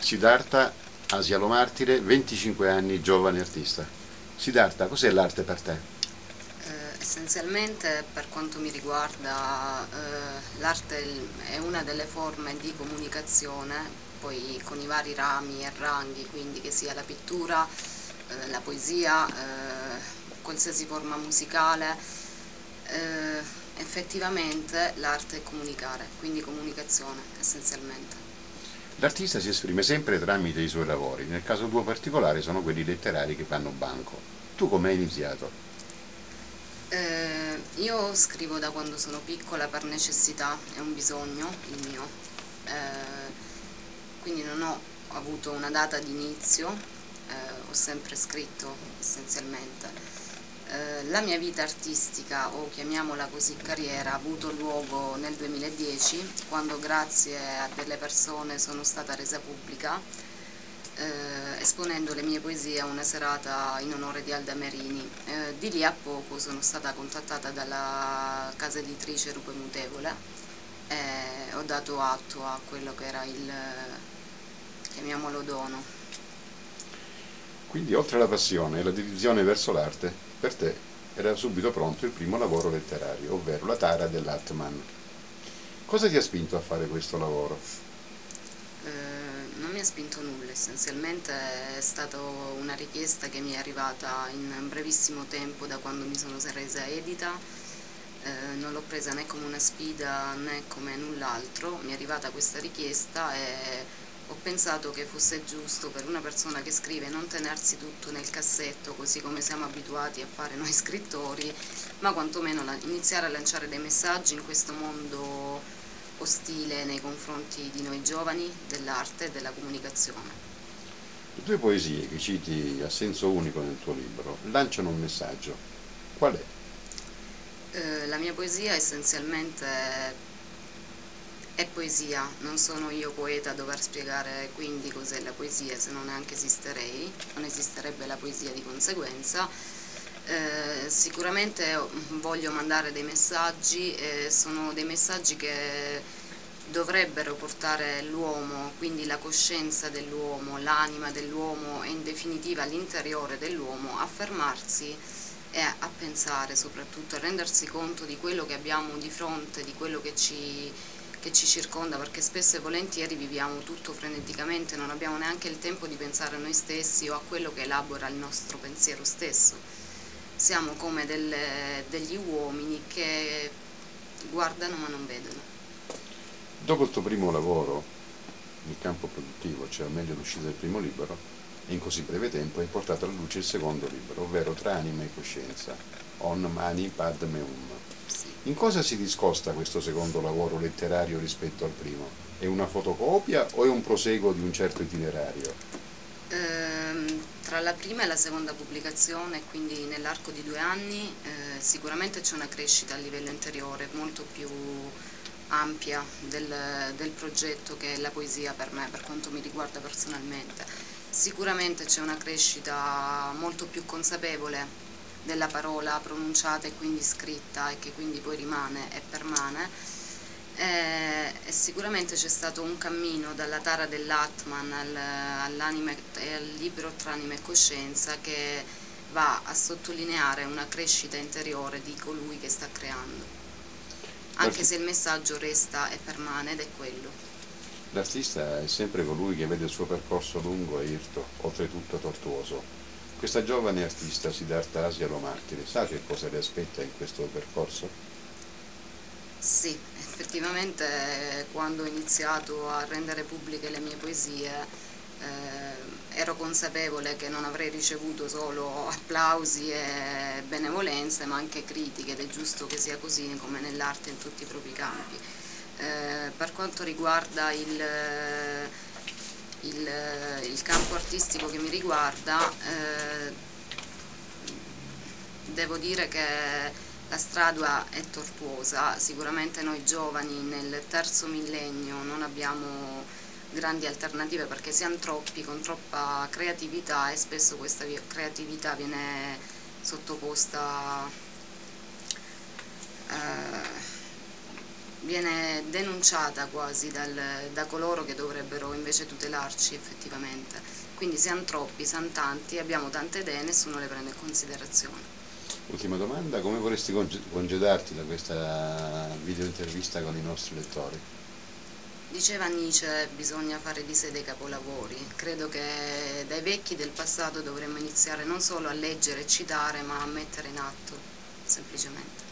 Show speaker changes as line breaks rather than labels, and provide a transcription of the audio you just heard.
Siddhartha Asialo-Martire, 25 anni, giovane artista. Siddhartha, cos'è l'arte per te?
Essenzialmente, per quanto mi riguarda, l'arte è una delle forme di comunicazione, poi con i vari rami e ranghi, quindi che sia la pittura, la poesia, qualsiasi forma musicale. Effettivamente l'arte è comunicare, quindi comunicazione essenzialmente.
L'artista si esprime sempre tramite i suoi lavori, nel caso tuo particolare sono quelli letterari che fanno banco. Tu come hai iniziato?
Io scrivo da quando sono piccola per necessità, è un bisogno il mio, quindi non ho avuto una data di inizio, ho sempre scritto essenzialmente. La mia vita artistica, o chiamiamola così carriera, ha avuto luogo nel 2010, quando grazie a delle persone sono stata resa pubblica, esponendo le mie poesie a una serata in onore di Alda Merini. Di lì a poco sono stata contattata dalla casa editrice Rupe Mutevole e ho dato atto a quello che era il, chiamiamolo, dono.
Quindi oltre alla passione e la dedizione verso l'arte, per te era subito pronto il primo lavoro letterario, ovvero La Tara dell'Atman. Cosa ti ha spinto a fare questo lavoro?
Non mi ha spinto nulla, essenzialmente è stata una richiesta che mi è arrivata in brevissimo tempo da quando mi sono resa edita. Non l'ho presa né come una sfida né come null'altro, mi è arrivata questa richiesta e ho pensato che fosse giusto per una persona che scrive non tenersi tutto nel cassetto così come siamo abituati a fare noi scrittori, ma quantomeno iniziare a lanciare dei messaggi in questo mondo ostile nei confronti di noi giovani, dell'arte e della comunicazione.
Le tue poesie, che citi a senso unico nel tuo libro, lanciano un messaggio. Qual è?
La mia poesia essenzialmente è poesia, non sono io poeta a dover spiegare quindi cos'è la poesia, se non neanche esisterei, non esisterebbe la poesia di conseguenza. Sicuramente voglio mandare dei messaggi, sono dei messaggi che dovrebbero portare l'uomo, quindi la coscienza dell'uomo, l'anima dell'uomo e in definitiva l'interiore dell'uomo a fermarsi e a pensare, soprattutto a rendersi conto di quello che abbiamo di fronte, di quello che ci circonda, perché spesso e volentieri viviamo tutto freneticamente, non abbiamo neanche il tempo di pensare a noi stessi o a quello che elabora il nostro pensiero stesso. Siamo come degli uomini che guardano ma non vedono.
Dopo il tuo primo lavoro nel campo produttivo, cioè o meglio l'uscita del primo libro, e in così breve tempo hai portato alla luce il secondo libro, ovvero Tra anima e coscienza, On Mani Padme Hum.
Sì.
In cosa si discosta questo secondo lavoro letterario rispetto al primo? È una fotocopia o è un proseguo di un certo itinerario?
Tra la prima e la seconda pubblicazione, quindi nell'arco di 2 anni, sicuramente c'è una crescita a livello interiore molto più ampia del progetto che è la poesia per me, per quanto mi riguarda personalmente. Sicuramente c'è una crescita molto più consapevole della parola pronunciata e quindi scritta e che quindi poi rimane e permane. E sicuramente c'è stato un cammino dalla tara dell'Atman al libro Tra anima e coscienza che va a sottolineare una crescita interiore di colui che sta creando, anche
L'arti-
se il messaggio resta e permane ed è quello.
L'artista è sempre colui che vede il suo percorso lungo e irto, oltretutto tortuoso. Questa giovane artista, Siddhartha Asialo-Martire, sa che cosa le aspetta in questo percorso?
Sì, effettivamente quando ho iniziato a rendere pubbliche le mie poesie ero consapevole che non avrei ricevuto solo applausi e benevolenze, ma anche critiche, ed è giusto che sia così come nell'arte in tutti i propri campi. Per quanto riguarda il campo artistico che mi riguarda, devo dire che la strada è tortuosa, sicuramente noi giovani nel terzo millennio non abbiamo grandi alternative perché siamo troppi con troppa creatività e spesso questa creatività viene sottoposta viene denunciata quasi da coloro che dovrebbero invece tutelarci effettivamente. Quindi siamo troppi, siamo tanti, abbiamo tante idee e nessuno le prende in considerazione.
Ultima domanda, come vorresti congedarti da questa video intervista con i nostri lettori?
Diceva Nietzsche, bisogna fare di sé dei capolavori. Credo che dai vecchi del passato dovremmo iniziare non solo a leggere e citare, ma a mettere in atto, semplicemente.